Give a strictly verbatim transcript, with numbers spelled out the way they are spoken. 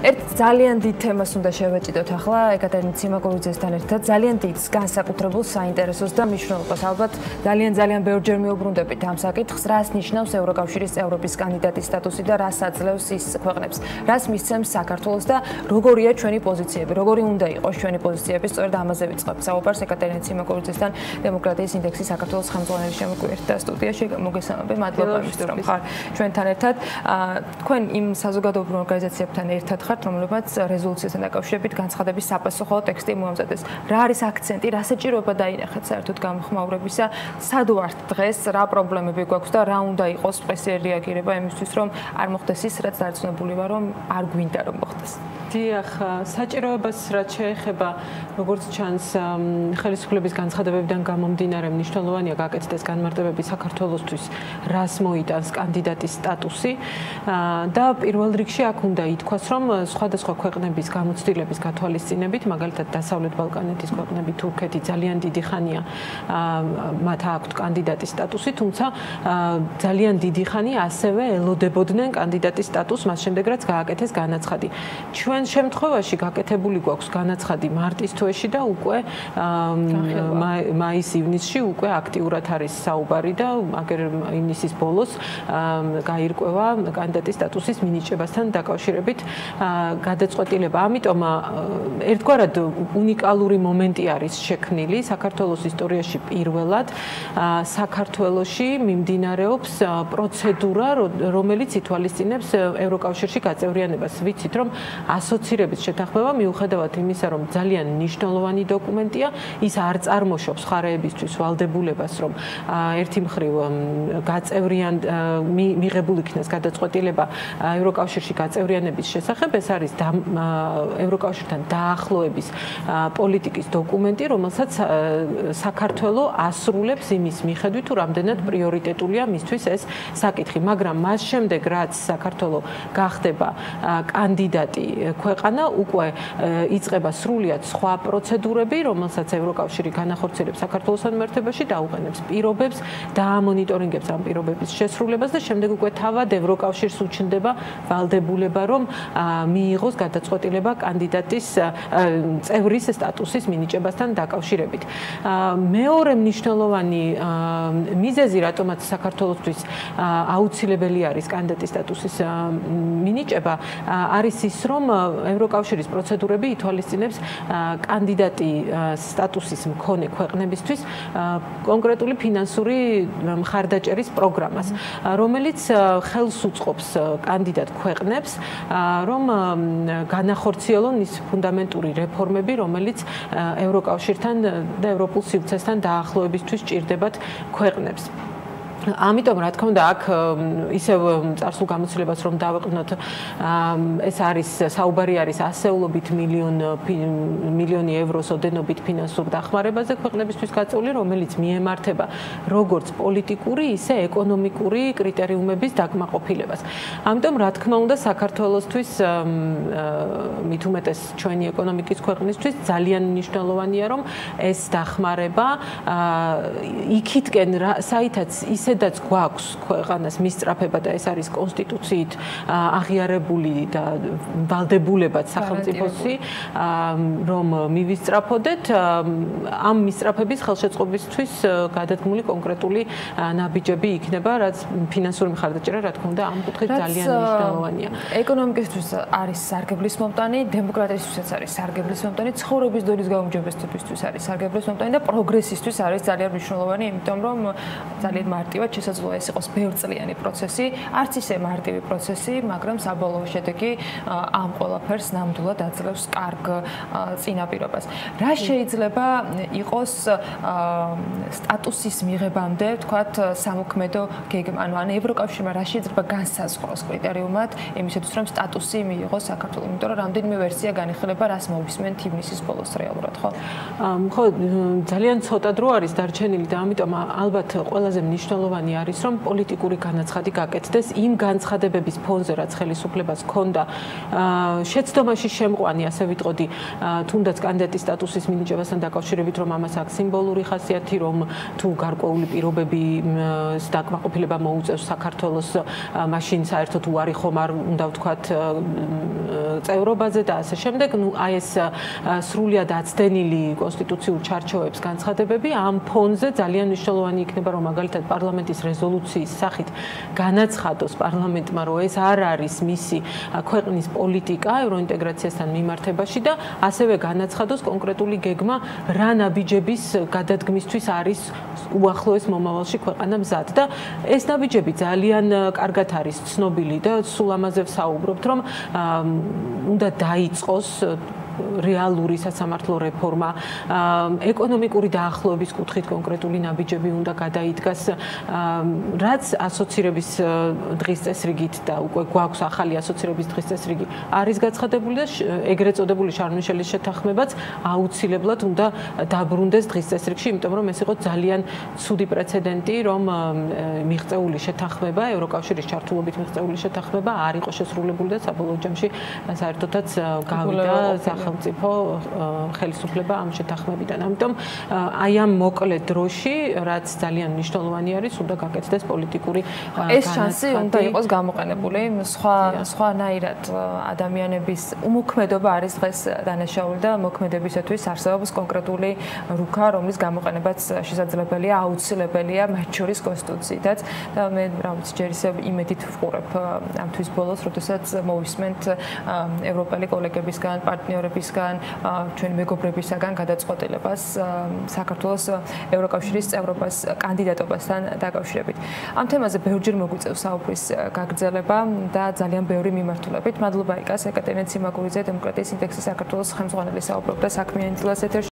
ერთ ძალიან დიდ თემას უნდა შევეჭიდოთ ახლა ეკატერინე ციმაკურიძესთან ერთად. ძალიან დიდ განსაკუთრებულ საინტერესოს და მნიშვნელობას ალბათ ძალიან ძალიან ბევრჯერ მიუბრუნდებით ამ საკითხს, რას ნიშნავს ევროკავშირის წევრობის კანდიდატის სტატუსი და რას აძლევს ის ქვეყნებს. რას მისცემს საქართველოს და როგორია ჩვენი პოზიციები, როგორი უნდა იყოს ჩვენი პოზიციები, სწორედ ამაზე ვიწყებ საუბარს ეკატერინე ციმაკურიძესთან, დემოკრატიის ინდექსის საქართველოს ხელმძღვანელი შემოგვიერთდა და სტუდიაში. მოგესალმები, მადლობა იმისთვის, რომ ხარ ჩვენთან ერთად. თქვენ იმ საზოგადოებრივ ორგანიზაციებთან ერთად ხართ, რომლებმაც რეზოლუციასთან დაკავშირებით განცხადების საპასუხო ტექსტი მოამზადეს. რა არის აქცენტი, რა საჭიროება დაინახეთ საერთოდ გამოხმაურებისა, სად ვართ დღეს, რა პრობლემები გვაქვს და რა უნდა იყოს სპეციალური რეაგირება იმისთვის, რომ არ მოხდეს ის, რაც დარწმუნებული ვარ, რომ არ გვინდა რომ მოხდეს. დიახ, საჭიროებას რაც შეეხება, როგორც ჩანს, ხელისუფლების განცხადებებიდან გამომდინარე მნიშვნელოვანია გაკეთდეს განმარტებები საქართველოსთვის, რას მოიტანს კანდიდატის სტატუსი და პირველ რიგში აქ უნდა ითქვას, რომ სხვადასხვა ქვეყნების გამოცდილების გათვალისწინებით, მაგალითად დასავლეთ ბალკანეთის ქვეყნები, თურქეთი ძალიან დიდი ხანია მათ აქვთ კანდიდატის სტატუსი, თუმცა ძალიან დიდი ხანი ასევე ელოდებოდნენ კანდიდატის სტატუსს, მას შემდეგ რაც გააკეთეს განაცხადი. ჩვენ შემთხვევაში გაკეთებული გვაქვს განაცხადი მარტის თვეში და უკვე მაის-ივნისში უკვე აქტიურად არის საუბარი და აგერ ივნისის ბოლოს გაირკვევა კანდიდატის სტატუსის მინიჭებასთან დაკავშირებით გადაწყვეტილება. ამიტომ ერთგვარად უნიკალური მომენტი არის შექმნილი საქართველოს ისტორიაში პირველად საქართველოში მიმდინარეობს პროცედურა, რომელიც ითვალისწინებს ევროკავშირში გაწევრიანებას. ვიცით, რომ ასოცირების შეთანხმება მიუხედავად იმისა, რომ ძალიან მნიშვნელოვანი დოკუმენტია, ის არ წარმოშობს მხარეებისთვის ვალდებულებას, რომ ერთი მხრივ გაწევრიან მიღებულ იქნას გადაწყვეტილება ევროკავშირში გაწევრიანების შესახებ, ეს არის ევროკავშირთან დაახლოების პოლიტიკის დოკუმენტი, რომელსაც საქართველო ასრულებს იმის მიხედვით, თუ რამდენად პრიორიტეტულია მისთვის ეს საკითხი, მაგრამ მას შემდეგ, რაც საქართველო გახდება კანდიდატი ქვეყანა, უკვე იწყება სრულიად სხვა პროცედურები, რომელსაც ევროკავშირი განახორციელებს საქართველოს მიმართებაში, დაუყენებს პირობებს, დაამონიტორინგებს ამ პირობების შესრულებას და შემდეგ უკვე თავად ევროკავშირს უჩნდება ვალდებულება, რომ მიიღოს გადაწყვეტილება კანდიდატის წევრის სტატუსის მინიჭებასთან დაკავშირებით. მეორე მნიშვნელოვანი მიზეზი, რატომაც საქართველოსთვის აუცილებელი არის კანდიდატის სტატუსის მინიჭება, არის ის, რომ ევროკავშირის პროცედურები ითვალისწინებს კანდიდატი სტატუსის მქონე ქვეყნებისთვის კონკრეტული ფინანსური მხარდაჭერის პროგრამას, რომელიც ხელს უწყობს კანდიდატ ქვეყნებს, რომ განახორციელონ ის ფუნდამენტური რეფორმები, რომელიც ევროკავშირთან და ევროპულ სივრცესთან დაახლოებისთვის ჭირდებათ ქვეყნებს. ამიტომ რა თქმა უნდა აქ ისევ წარსულ გამოცდილებას რომ დავეყვნოთ, ეს არის საუბარი არის ასეულობით მილიონი ევროს ოდენობით ფინანსურ დახმარებაზე ქვეყნებისთვის გაწეული, რომელიც მიემართება როგორც პოლიტიკური, ისე ეკონომიკური კრიტერიუმების დაკმაყოფილებას. ამიტომ რა თქმა უნდა საქართველოსთვის, მით უმეტეს ჩვენი ეკონომიკის ქვეყნისთვის ძალიან მნიშვნელოვანია, რომ ეს დახმარება იქითკენ საითაც ისე დაც გვაქვს ქვეყანას მისწრაფება და ეს არის კონსტიტუციით აღიარებული და ვალდებულებად სახელმწიფოსი, რომ მივისწრაფოდეთ ამ მისწრაფების ხელშეწყობისთვის გადადგმული კონკრეტული ნაბიჯები იქნება, რაც ფინანსური მხარდაჭერა, რა თქმა უნდა, ამ კუთხით ძალიან მნიშვნელოვანია. ეკონომიკისთვის არის სარგებლის მომტანი, დემოკრატიისთვისაც არის სარგებლის მომტანი, ცხოვრების დონის გაუმჯობესებისთვის არის სარგებლის მომტანი და პროგრესისთვის არის ძალიან მნიშვნელოვანი, იმიტომ რომ ძალიან მარტივად შესაძლოა ეს იყოს ბევრწლიანი პროცესი, არც ისე მარტივი პროცესი, მაგრამ საბოლოო შედეგი ამ ყველაფერს ნამდვილად აძლევს კარგ წინაპირობას. რა შეიძლება იყოს სტატუსის მიღებამდე, თქვათ, სამოქმედო გეგმა, ანუ ან ევროკავშირმა რა შეიძლება განსაზღვროს კრიტერიუმად იმისათვის, რომ სტატუსი მიიღოს საქართველოს, იმიტომ რომ რამდენიმე ვერსია განიხილება, რას მოვისმენთ ივნისის ბოლოს რეალურად, ხო? ხო, ძალიან ცოტა დრო არის დარჩენილი და ამიტომ ალბათ ყველაზე მნიშვნელოვანი მნიშვნელოვანი არის, რომ პოლიტიკური განაცხადი გაკეთდეს იმ განცხადებების ფონზე, რაც ხელისუფლებას ჰქონდა შეცდომაში შემყვანი, ასე ვიტყოდი, თუნდაც კანდიდატის სტატუსის მინიჭებასთან დაკავშირებით, რომ ამას აქვს სიმბოლური ხასიათი, რომ თუ გარკვეული პირობების დაკმაყოფილება მოუწევს საქართველოს, მაშინ საერთოდ უარი ხომ არ უნდა ვთქვათ წევრობაზე და ასე შემდეგ. ნუ აი ეს სრულიად აცდენილი კონსტიტუციურ ჩარჩოებს განცხადებები ამ ფონზე ძალიან მნიშვნელოვანი იქნება, რომ მაგალითად პარლამენტის რეზოლუციის სახით განაცხადოს პარლამენტმა, რომ ეს არ არის მისი ქვეყნის პოლიტიკა ევროინტეგრაციასთან მიმართებაში და ასევე განაცხადოს კონკრეტული გეგმა რა ნაბიჯების გადადგმისთვის არის უახლოეს მომავალში ქვეყანა მზად და ეს ნაბიჯები ძალიან კარგად არის ცნობილი და სულ ამაზე ვსაუბრობთ, რომ უნდა დაიწყოს რეალური სასამართლო რეფორმა, ეკონომიკური დაახლოების კუთხით კონკრეტული ნაბიჯები უნდა გადაიდგას, რაც ასოცირების დღის წესრიგით და უკვე გვაქვს ახალი ასოცირების დღის წესრიგი არის გაცხადებული და ეგრეთ წოდებული შარლ-მიშელის შეთანხმებაც აუცილებლად უნდა დაბრუნდეს დღის წესრიგში, იმიტომ რომ ეს იყო ძალიან ცუდი პრეცედენტი, რომ მიღწეული შეთანხმება, ევროკავშირის ჩართულობით მიღწეული შეთანხმება არ იყო შესრულებული და საბოლოო ჯამში საერთოდაც გავიდა სახელმწიფო ხელისუფლება ამ შეთანხმებიდან. ამიტომ აი ამ მოკლე დროში, რაც ძალიან მნიშვნელოვანი არის, უნდა გაკეთდეს პოლიტიკური ეს შანსი უნდა იყოს გამოყენებული. სხვა სხვანაირად ადამიანების უმოქმედობა არის დღეს დანაშაული და მოქმედებისათვის არსებობს კონკრეტული რუქა, რომლის გამოყენებაც შესაძლებელია, აუცილებელია მათ შორის კონსტიტუციითაც და მე რა ვიცი, ჯერ ისევ იმედით ვყურებ ამ თვის ბოლოს, როდესაც მოვისმენთ ევროპელი კოლეგებისგან, პარტნიორებისგან, ჩვენი მეგობრებისგან გადაწყვეტილებას საქართველოს ევროკავშირის წევრობას კანდიდატობასთან დაკავშირებით. ამ თემაზე ბევრჯერ მოგვიწევს საუბრის გაგრძელება და ძალიან ბევრი მიმართულებით. მადლობა იკას ეკატერინე ციმაკურიძე, დემოკრატიის ინდექსის საქართველოს ხელმძღვანელი საუბრობდა საქმიანი წილას ეთერში.